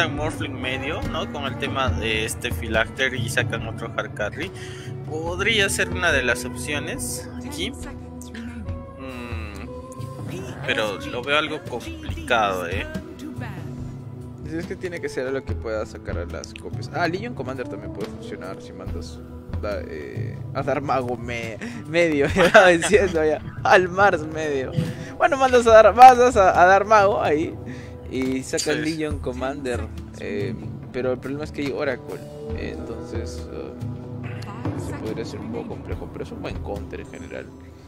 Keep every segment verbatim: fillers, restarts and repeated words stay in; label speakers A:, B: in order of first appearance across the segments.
A: Morphling medio, ¿no? Con el tema de este Phylacter y sacan otro hard carry. Podría ser una de las opciones aquí. Mm, pero lo veo algo complicado, eh.
B: Es que tiene que ser algo que pueda sacar a las copias. Ah, Legion Commander también puede funcionar si mandas da, eh, a dar mago me, medio. Ya estaba diciendo ya. Al Mars medio. Bueno, mandas a dar, mandas a, a dar mago ahí. Y sacas sí. Legion Commander. Eh, pero el problema es que hay Oracle. Eh, entonces uh, se podría ser un poco complejo. Pero es un buen counter en general.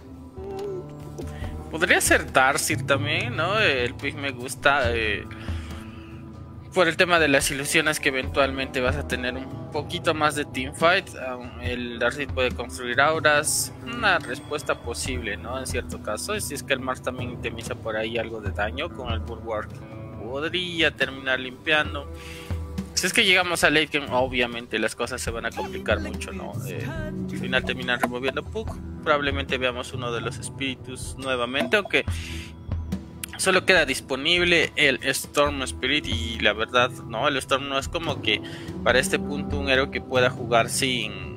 A: Podría ser Darcyr también, ¿no? El pick me gusta. Eh, por el tema de las ilusiones que eventualmente vas a tener un poquito más de teamfight. Um, el Darcyr puede construir auras. Una respuesta posible, ¿no? En cierto caso. Si es que el Mars también temiza por ahí algo de daño con el Bulwark. Podría terminar limpiando. Si es que llegamos a late game, obviamente las cosas se van a complicar mucho, ¿no? Eh, al final terminan removiendo Puck. Probablemente veamos uno de los espíritus nuevamente, aunque solo queda disponible el Storm Spirit. Y la verdad, no, el Storm no es como que para este punto un héroe que pueda jugar sin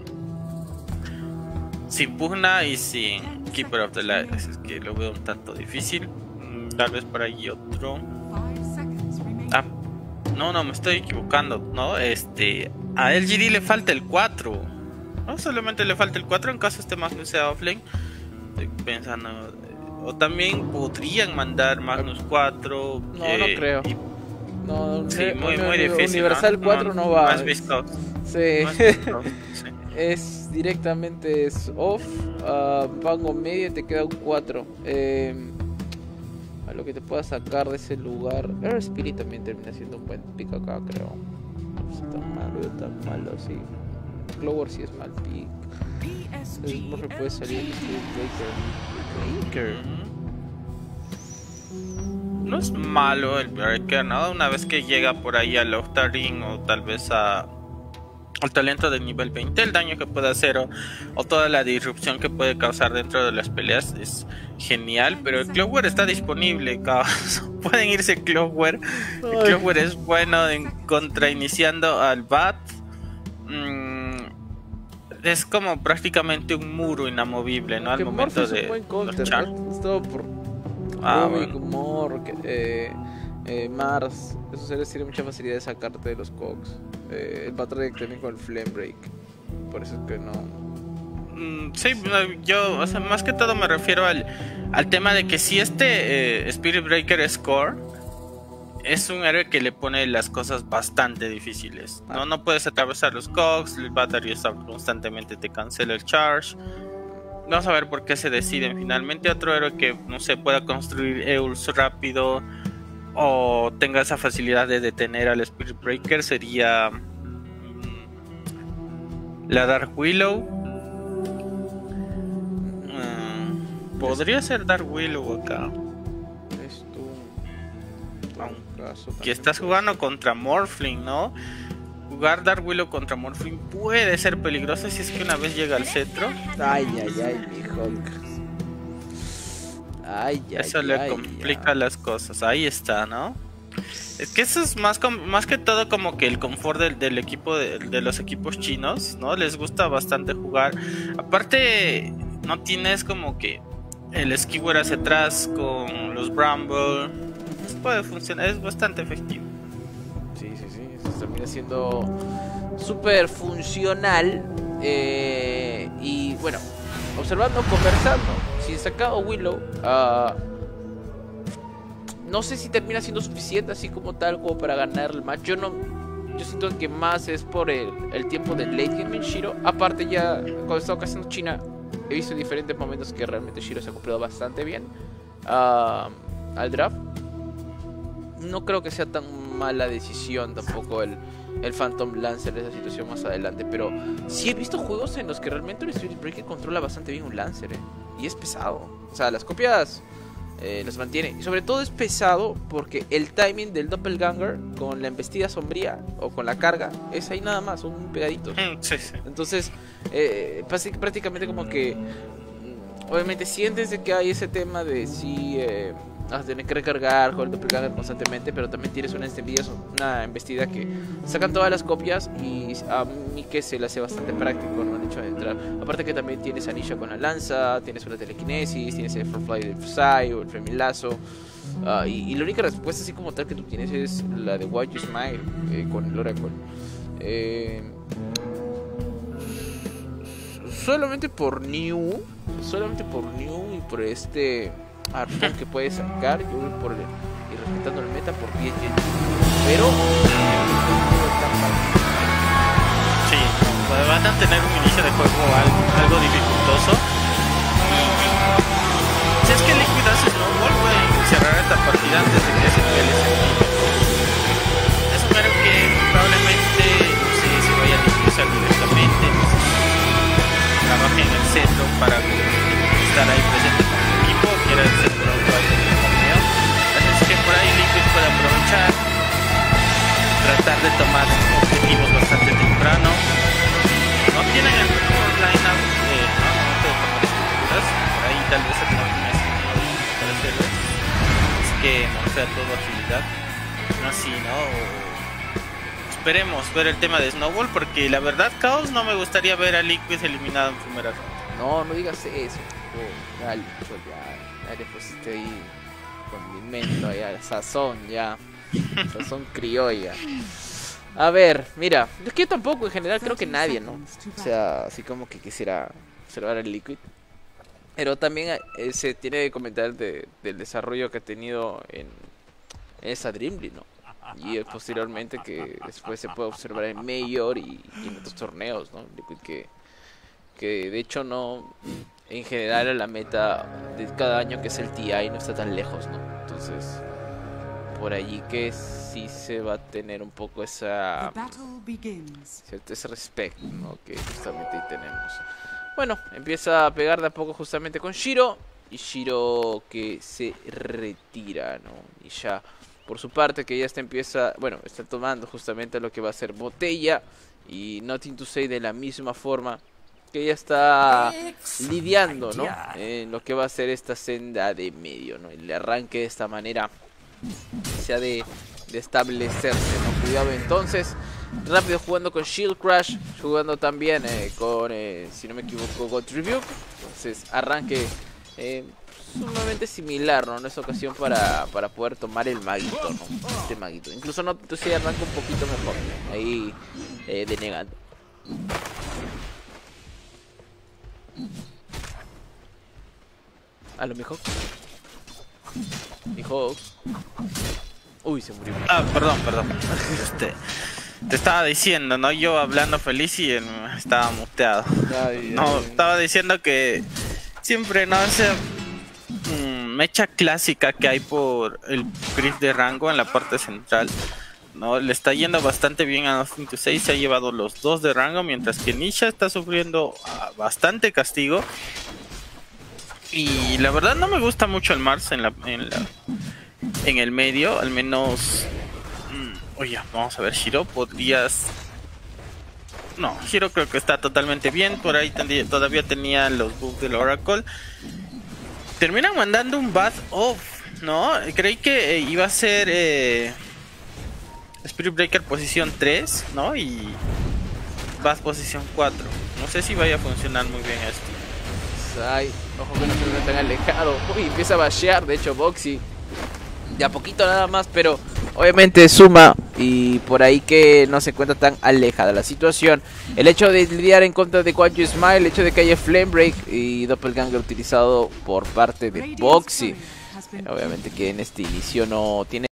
A: sin Pugna y sin Keeper of the Light. Es que lo veo un tanto difícil. Tal vez por ahí otro. Ah, no, no, me estoy equivocando, ¿no? Este, a L G D le falta el cuatro. No solamente le falta el cuatro en caso este Magnus sea offlane. Estoy pensando. O también podrían mandar Magnus cuatro.
B: No,
A: eh,
B: no creo.
A: Y,
B: no,
A: sí,
B: no,
A: muy,
B: no,
A: muy difícil.
B: Universal
A: ¿no?
B: cuatro no, no va.
A: Más visto.
B: Sí.
A: Más visto, sí.
B: Es directamente es off. Uh, Pango medio y te queda un cuatro. Eh, a lo que te pueda sacar de ese lugar. Air Spirit también termina siendo un buen pick acá, creo. No es tan malo, tan malo, sí. Clover sí es mal pick. Entonces Morphe puede salir el Spirit Breaker. Breaker.
A: No es malo el Breaker, ¿no? Una vez que llega por ahí al Octarine o tal vez a al talento de nivel veinte, el daño que puede hacer o, o toda la disrupción que puede causar dentro de las peleas es genial. Pero el Clover está disponible, cabrón. Pueden irse Clover. El Clover es bueno en contra iniciando al Bat. Mm, es como prácticamente un muro inamovible, ¿no? Al momento
B: Morphe
A: de
B: es un buen counter,
A: ¿no?
B: Es todo por
A: ah,
B: Rubik,
A: bueno.
B: Mork, eh, eh, Mars. Esos seres tienen mucha facilidad de sacarte de los cogs. Eh, el Patrick también con el Flame Break. Por eso es que no.
A: Mm, sí, yo, o sea, más que todo me refiero al, al tema de que si este eh, Spirit Breaker es core, es un héroe que le pone las cosas bastante difíciles. No, no puedes atravesar los cogs, el Battery Stop constantemente te cancela el charge. Vamos a ver por qué se deciden finalmente. Otro héroe que, no sé, pueda construir E U Ls rápido o tenga esa facilidad de detener al Spirit Breaker sería mmm, la Dark Willow. Mm, podría ser Dark Willow acá.
B: Esto.
A: Que estás jugando contra Morphling, ¿no? Jugar Dark Willow contra Morphling puede ser peligroso si es que una vez llega al centro.
B: Ay, ay, ay, mi Hulk. Ay, ay,
A: eso le
B: ay,
A: complica
B: ay.
A: las cosas. Ahí está, ¿no? Es que eso es más, más que todo como que el confort del, del equipo de, de los equipos chinos, ¿no? Les gusta bastante jugar. Aparte, no tienes como que el Skewer hacia atrás con los Bramble. Puede funcionar, es bastante efectivo.
B: Sí, sí, sí. Eso termina siendo súper funcional. Eh, y bueno, observando, conversando. Si sacado Willow, uh, no sé si termina siendo suficiente así como tal como para ganar el match. Yo no, yo siento que más es por el, el tiempo del late game en Shiro. Aparte ya cuando estaba haciendo China he visto en diferentes momentos que realmente Shiro se ha cumplido bastante bien uh, al draft. No creo que sea tan mala decisión tampoco el, el Phantom Lancer de esa situación más adelante. Pero sí he visto juegos en los que realmente el Spirit Breaker controla bastante bien un Lancer, ¿eh? Y es pesado. O sea, las copias eh, las mantiene. Y sobre todo es pesado porque el timing del Doppelganger con la embestida sombría o con la carga es ahí nada más, son pegaditos.
A: Sí, sí.
B: Entonces, eh, prácticamente como que obviamente sientes de que hay ese tema de si... Eh, vas a tener que recargar con el doppelganger constantemente, pero también tienes una embestida, una embestida que sacan todas las copias y a mí que se le hace bastante práctico, ¿no? El hecho de entrar. Aparte que también tienes anillo con la lanza, tienes una telequinesis, tienes el Fly del Fusai o el Flaming Lazo. Uh, y, y la única respuesta así como tal que tú tienes es la de Why You Smile eh, con el Oracle. Eh, solamente por New, solamente por New y por este Arthur que puede sacar, yo voy por el, y respetando el meta por P N G. Pero
A: sí, van a tener un inicio de juego algo, algo dificultoso. Si es que Liquid hace snowball, pueden cerrar esta partida antes de que se pele ese equipo. Es un héroe que probablemente, no sé, se vaya a impulsar directamente, no sé, trabaje en el centro para estar ahí presente con el equipo, quiera el centro de campeón. Así es que por ahí Liquid puede aprovechar, tratar de tomar objetivos bastante temprano. No tienen el mejor line-up, eh, no, no te tomar estructuras, por ahí tal vez el norte es para hacerlo. Es que no sea todo agilidad, así, ¿no? Esperemos ver el tema de Snowball, porque la verdad, Chaos, no me gustaría ver a Liquid eliminado en primera ronda.
B: No, no digas eso. Oh, dale, pues ya, ya le pusiste ahí condimento, ya, sazón, ya, sazón criolla. A ver, mira, es que yo tampoco, en general creo que nadie, ¿no? O sea, así como que quisiera observar el Liquid. Pero también eh, se tiene que comentar de, del desarrollo que ha tenido en, en esa Dream League, ¿no? Y eh, posteriormente que después se puede observar en Major y, y en otros torneos, ¿no? Liquid que, que de hecho no, en general la meta de cada año que es el T I no está tan lejos, ¿no? Entonces, por allí que sí se va a tener un poco esa, cierto, ese respeto, ¿no? Que justamente ahí tenemos. Bueno, empieza a pegar de a poco justamente con Shiro. Y Shiro que se retira, ¿no? Y ya, por su parte, que ya está empieza... Bueno, está tomando justamente lo que va a ser botella. Y Nothing to Say de la misma forma. Que ya está lidiando, ¿no? En lo que va a ser esta senda de medio, ¿no? El arranque de esta manera se ha de, de establecerse, ¿no? Cuidado entonces. Rápido jugando con Shield Crash, jugando también eh, con, eh, si no me equivoco, God Rebuke. Entonces arranque eh, sumamente similar, ¿no? En esta ocasión para, para poder tomar el maguito, ¿no? Este maguito. Incluso no, entonces arranca un poquito mejor, ¿no? Ahí eh, denegando. A lo mejor. Dijo. Uy, se murió.
A: Ah, perdón, perdón. Este, te estaba diciendo, ¿no? Yo hablando feliz y él estaba muteado. Ay, no, ay. Estaba diciendo que siempre, ¿no? Esa mmm, mecha clásica que hay por el Griff de rango en la parte central, ¿no? Le está yendo bastante bien a Nothing to Say. Se ha llevado los dos de rango, mientras que Nisha está sufriendo uh, bastante castigo. Y la verdad no me gusta mucho el Mars en la... En la en el medio, al menos. Mmm, oye, vamos a ver, Shiro, podrías. No, Shiro creo que está totalmente bien. Por ahí todavía tenía los bugs del Oracle. Terminan mandando un Bath Off, ¿no? Creí que eh, iba a ser eh, Spirit Breaker posición tres, ¿no? Y Bath posición cuatro. No sé si vaya a funcionar muy bien esto.
B: Ay, ojo que no se ve tan alejado. Uy, empieza a bashear, de hecho, Boxy. De a poquito nada más, pero obviamente suma y por ahí que no se encuentra tan alejada la situación. El hecho de lidiar en contra de Why You Smile, el hecho de que haya Flame Break y Doppelganger utilizado por parte de Boxy. Obviamente que en este inicio no tiene